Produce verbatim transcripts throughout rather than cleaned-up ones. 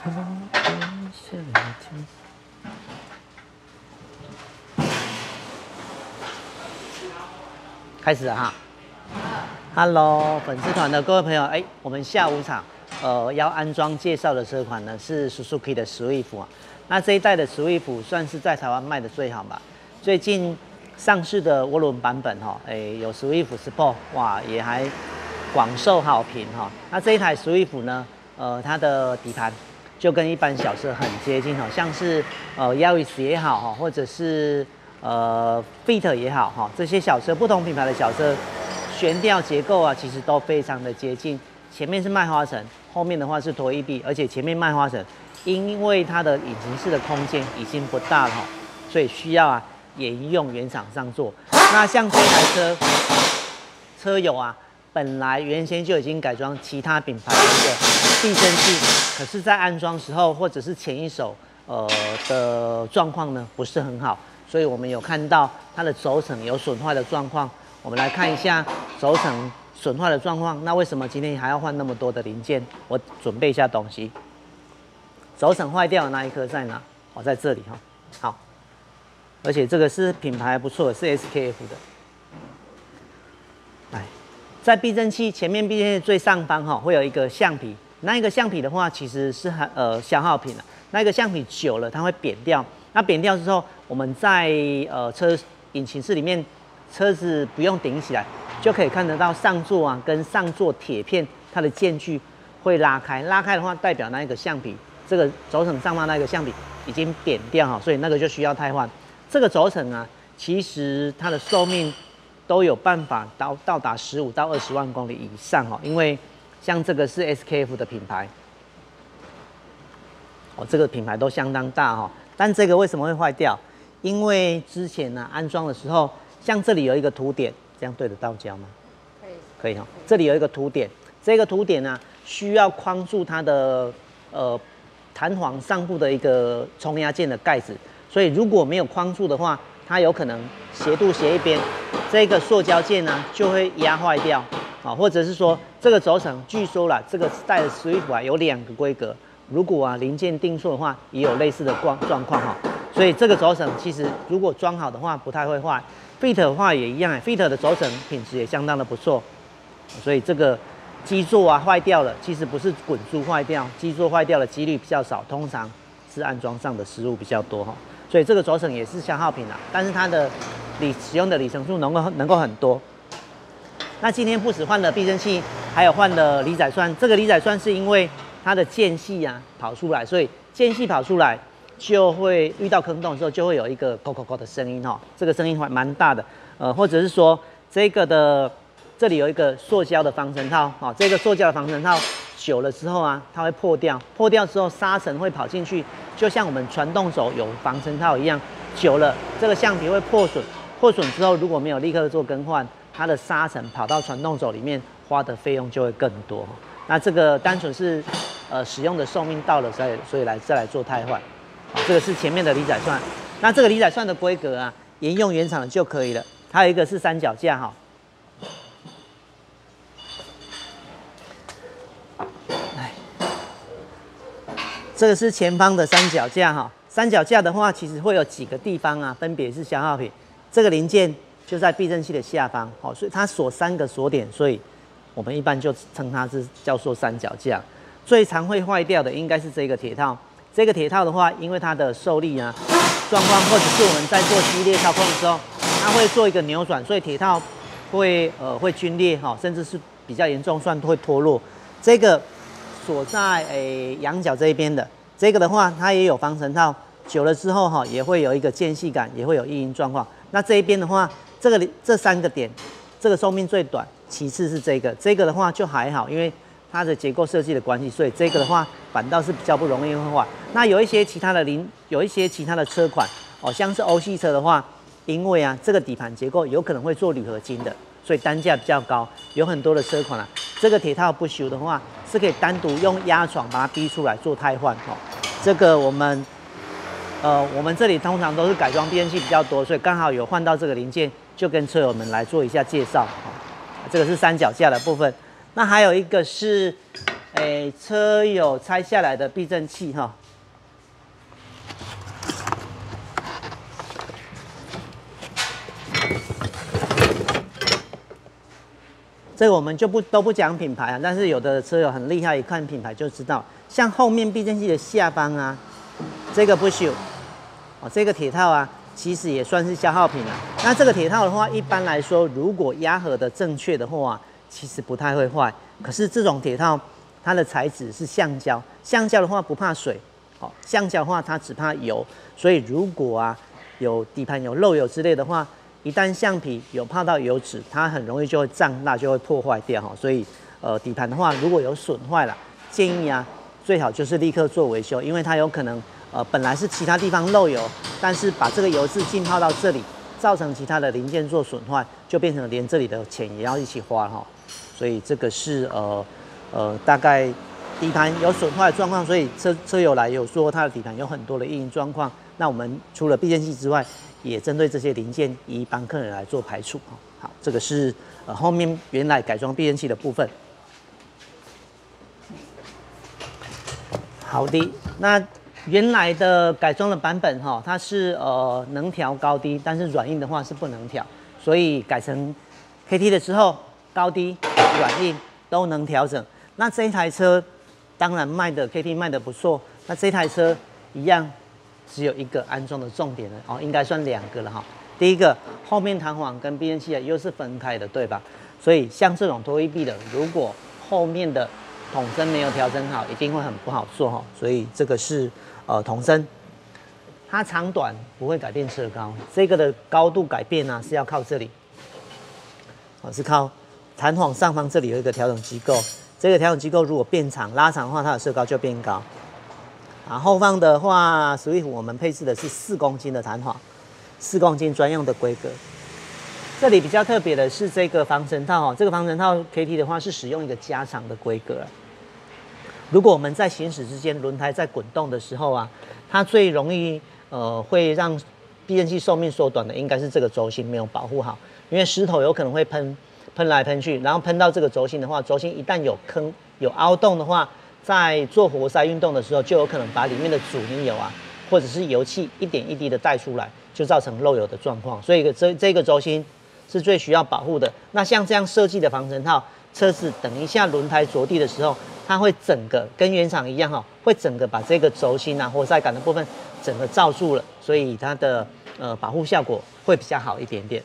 开始了哈 ，Hello， 粉丝团的各位朋友，哎，我们下午场呃要安装介绍的车款呢是 Suzuki 的 Swift 啊，那这一代的 Swift 算是在台湾卖的最好吧。最近上市的涡轮版本哈，哎有 Swift Sport， 哇也还广受好评哈。那这一台 Swift 呢，呃它的底盘就跟一般小车很接近哈，像是呃 Yaris 也好哈，或者是呃 Fit 也好哈，这些小车不同品牌的小车悬吊结构啊，其实都非常的接近。前面是麦花臣，后面的话是拖曳臂，而且前面麦花臣因为它的引擎室的空间已经不大了哈，所以需要啊沿用原厂上座。那像这台车车友啊，本来原先就已经改装其他品牌的一个避震器，可是，在安装时候或者是前一手呃的状况呢不是很好，所以我们有看到它的轴承有损坏的状况。我们来看一下轴承损坏的状况。那为什么今天还要换那么多的零件？我准备一下东西。轴承坏掉的那一颗在哪？哦，在这里哈。好，而且这个是品牌不错的，是 S K F 的。来，在避震器前面避震器最上方哈会有一个橡皮，那一个橡皮的话其实是很呃消耗品了。那一个橡皮久了它会扁掉，那扁掉之后，我们在呃车引擎室里面。车子不用顶起来，就可以看得到上座啊跟上座铁片它的间距会拉开，拉开的话代表那一个橡皮，这个轴承上方那个橡皮已经扁掉哈，所以那个就需要汰换。这个轴承啊，其实它的寿命都有办法到到达十五到二十万公里以上哦，因为像这个是 S K F 的品牌，哦，这个品牌都相当大哈，但这个为什么会坏掉？因为之前呢、啊、安装的时候。像这里有一个凸点，这样对得到焦吗？可以，可以哈。这里有一个凸点，这个凸点呢、啊、需要框住它的呃弹簧上部的一个冲压件的盖子，所以如果没有框住的话，它有可能斜度斜一边，这个塑胶件呢、啊、就会压坏掉啊，或者是说这个轴承，据说啦，这个带的 Swift 啊有两个规格，如果啊零件定错的话，也有类似的状状况哈。所以这个轴承其实如果装好的话，不太会坏。Fit 的话也一样 ，Fit 的轴承品质也相当的不错，所以这个基座啊坏掉了，其实不是滚珠坏掉，基座坏掉的几率比较少，通常是安装上的失误比较多哈。所以这个轴承也是消耗品啦，但是它的里使用的里程数能够能够很多。那今天不止换了避震器，还有换了离载栓。这个离载栓是因为它的间隙啊跑出来，所以间隙跑出来。就会遇到坑洞的时候，就会有一个“咕咕咕”的声音哈，这个声音还蛮大的，呃，或者是说这个的这里有一个塑胶的防尘套，哈，这个塑胶的防尘套久了之后啊，它会破掉，破掉之后沙尘会跑进去，就像我们传动轴有防尘套一样，久了这个橡皮会破损，破损之后如果没有立刻做更换，它的沙尘跑到传动轴里面，花的费用就会更多。那这个单纯是呃使用的寿命到了，所以所以来再来做汰换。这个是前面的离载栓，那这个离载栓的规格啊，沿用原厂的就可以了。还有一个是三脚架哈，来，这个是前方的三脚架哈。三脚架的话，其实会有几个地方啊，分别是消耗品。这个零件就在避震器的下方，好，所以它锁三个锁点，所以我们一般就称它是叫做三脚架。最常会坏掉的应该是这个铁套。这个铁套的话，因为它的受力啊状况，或者是我们在做激烈操控的时候，它会做一个扭转，所以铁套会呃会皲裂哈，甚至是比较严重，算会脱落。这个锁在诶仰角这一边的，这个的话它也有防尘套，久了之后哈也会有一个间隙感，也会有异音状况。那这一边的话，这个这三个点，这个寿命最短，其次是这个，这个的话就还好，因为它的结构设计的关系，所以这个的话反倒是比较不容易会坏。那有一些其他的零，有一些其他的车款哦，像是欧系车的话，因为啊这个底盘结构有可能会做铝合金的，所以单价比较高。有很多的车款啊，这个铁套不修的话，是可以单独用压床把它逼出来做汰换哦。这个我们呃我们这里通常都是改装避震器比较多，所以刚好有换到这个零件，就跟车友们来做一下介绍哦。这个是三脚架的部分。那还有一个是，诶、 诶车友拆下来的避震器哈。这个我们就不都不讲品牌啊，但是有的车友很厉害，一看品牌就知道。像后面避震器的下方啊，这个不锈，哦，这个铁套啊，其实也算是消耗品了。那这个铁套的话，一般来说，如果压合的正确的话，其实不太会坏。可是这种铁套，它的材质是橡胶，橡胶的话不怕水，哦，橡胶的话它只怕油，所以如果啊有底盘有漏油之类的话，一旦橡皮有泡到油脂，它很容易就会胀大，就会破坏掉哈。所以呃底盘的话，如果有损坏了，建议啊最好就是立刻做维修，因为它有可能呃本来是其他地方漏油，但是把这个油渍浸泡到这里，造成其他的零件做损坏，就变成连这里的钱也要一起花哈。所以这个是呃呃大概底盘有损坏的状况，所以车车友来有说它的底盘有很多的异音状况。那我们除了避震器之外，也针对这些零件一一帮客人来做排除。好，这个是呃后面原来改装避震器的部分。好的，那原来的改装的版本哈，它是呃能调高低，但是软硬的话是不能调，所以改成 K T 的时候，高低软硬都能调整。那这一台车当然卖的 K T 卖的不错，那这台车一样。只有一个安装的重点了哦，应该算两个了哈。第一个，后面弹簧跟避震器啊又是分开的，对吧？所以像这种拖曳臂的，如果后面的筒身没有调整好，一定会很不好做哈。所以这个是呃筒身，它长短不会改变车高，这个的高度改变呢、啊、是要靠这里，哦是靠弹簧上方这里有一个调整机构，这个调整机构如果变长拉长的话，它的车高就变高。啊，后方的话 ，Swift 我们配置的是四公斤的弹簧，四公斤专用的规格。这里比较特别的是这个防尘套哦，这个防尘套 K T 的话是使用一个加长的规格。如果我们在行驶之间轮胎在滚动的时候啊，它最容易呃会让避震器寿命缩短的，应该是这个轴心没有保护好，因为石头有可能会喷喷来喷去，然后喷到这个轴心的话，轴心一旦有坑有凹洞的话。在做活塞运动的时候，就有可能把里面的阻尼油啊，或者是油气一点一滴的带出来，就造成漏油的状况。所以这这个轴心是最需要保护的。那像这样设计的防尘套，车子等一下轮胎着地的时候，它会整个跟原厂一样哈、哦，会整个把这个轴心啊、活塞杆的部分整个罩住了，所以它的呃保护效果会比较好一点点。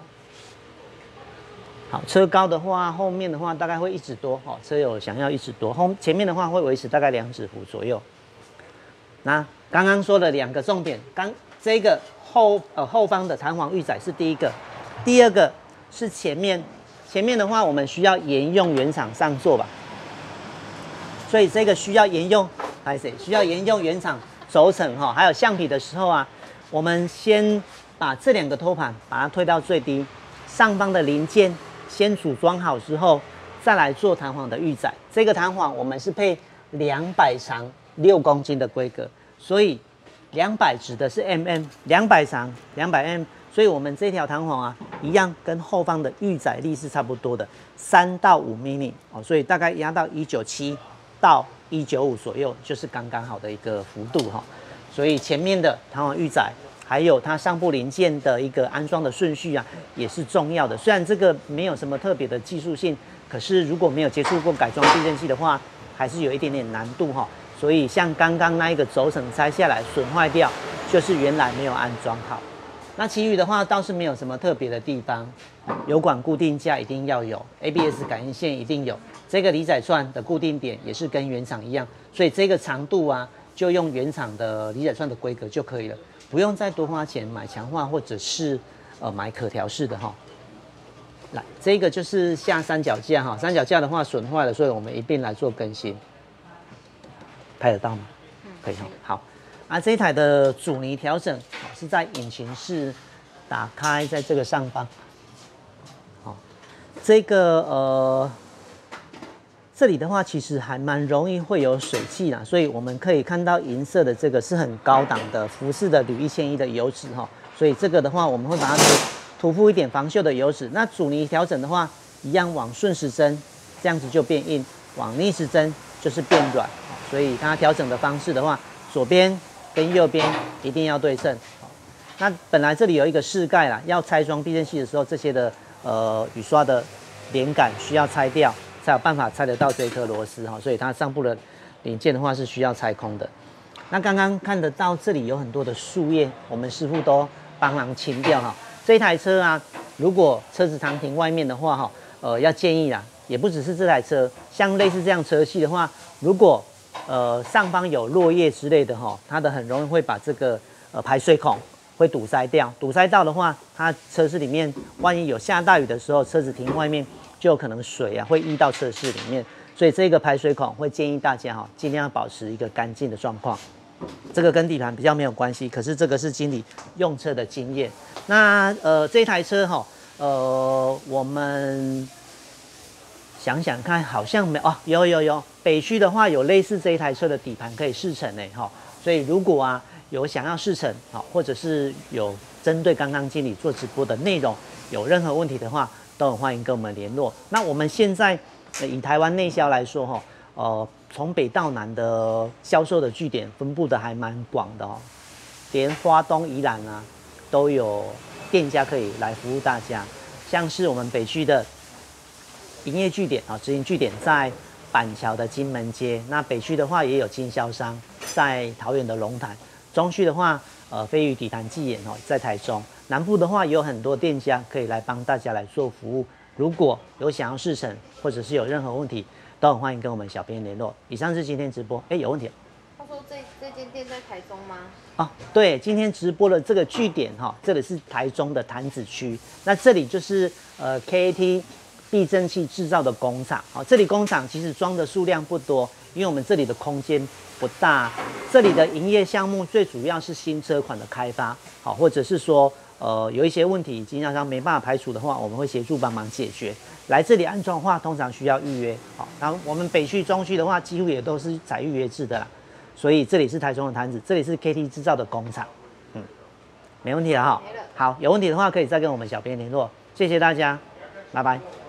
好，车高的话，后面的话大概会一指多，哦，车友想要一指多，后前面的话会维持大概两指幅左右。那刚刚说的两个重点，刚这个后呃后方的弹簧预载是第一个，第二个是前面，前面的话我们需要沿用原厂上座吧，所以这个需要沿用，还是需要沿用原厂轴承哈，还有橡皮的时候啊，我们先把这两个托盘把它推到最低，上方的零件。先组装好之后，再来做弹簧的预载。这个弹簧我们是配两百长六公斤的规格，所以两百指的是 mm， 两百长两百 mm， 所以我们这条弹簧啊，一样跟后方的预载力是差不多的，三到五 mm 哦，所以大概压到一九七到一九五左右，就是刚刚好的一个幅度哈、哦。所以前面的弹簧预载。还有它上部零件的一个安装的顺序啊，也是重要的。虽然这个没有什么特别的技术性，可是如果没有接触过改装避震器的话，还是有一点点难度哈。所以像刚刚那一个轴承拆下来损坏掉，就是原来没有安装好。那其余的话倒是没有什么特别的地方，油管固定架一定要有 ，A B S 感应线一定有，这个离载串的固定点也是跟原厂一样，所以这个长度啊，就用原厂的离载串的规格就可以了。不用再多花钱买强化或者是呃买可调式的哈。来，这个就是下三脚架哈，三脚架的话损坏了，所以我们一并来做更新。拍得到吗？可以哈。好，啊这一台的阻尼调整是在引擎室打开，在这个上方。好，这个呃。这里的话，其实还蛮容易会有水汽啦，所以我们可以看到银色的这个是很高档的服饰的铝一千一的油脂哈，所以这个的话，我们会把它涂涂敷一点防锈的油脂。那阻尼调整的话，一样往顺时针这样子就变硬，往逆时针就是变软，所以它调整的方式的话，左边跟右边一定要对称。那本来这里有一个饰盖啦，要拆装避震器的时候，这些的呃雨刷的连杆需要拆掉，才有办法拆得到这一颗螺丝哈，所以它上部的零件的话是需要拆空的。那刚刚看得到这里有很多的树叶，我们师傅都帮忙清掉哈。这一台车啊，如果车子常停外面的话哈，呃，要建议啦，也不只是这台车，像类似这样车系的话，如果呃上方有落叶之类的哈，它的很容易会把这个呃排水孔会堵塞掉，堵塞到的话，它车室里面万一有下大雨的时候，车子停外面就有可能水啊会溢到车室里面，所以这个排水孔会建议大家哈，尽量要保持一个干净的状况。这个跟底盘比较没有关系，可是这个是经理用车的经验。那呃这台车哈，呃我们想想看，好像没哦，有有有，北区的话有类似这一台车的底盘可以试乘呢哈，所以如果啊有想要试乘好，或者是有针对刚刚经理做直播的内容有任何问题的话，都很欢迎跟我们联络。那我们现在、呃、以台湾内销来说哈，呃从北到南的销售的据点分布的还蛮广的哦，连花东、宜兰啊都有店家可以来服务大家。像是我们北区的营业据点啊，直营据点在板桥的金门街，那北区的话也有经销商在桃园的龙潭，中区的话，呃飞鱼底盘技研哦在台中，南部的话也有很多店家可以来帮大家来做服务。如果有想要试乘或者是有任何问题，都很欢迎跟我们小编联络。以上是今天直播，哎，有问题？他说这这间店在台中吗？哦，对，今天直播的这个据点哈、哦，这里是台中的潭子区，那这里就是呃 K A T 避震器制造的工厂。好、哦，这里工厂其实装的数量不多，因为我们这里的空间不大，这里的营业项目最主要是新车款的开发，好，或者是说呃有一些问题经销商没办法排除的话，我们会协助帮忙解决。来这里安装的话，通常需要预约，好，然后我们北区、中区的话，几乎也都是采预约制的啦。所以这里是台中的潭子，这里是 K T 制造的工厂，嗯，没问题了哈。好，有问题的话可以再跟我们小编联络，谢谢大家，拜拜。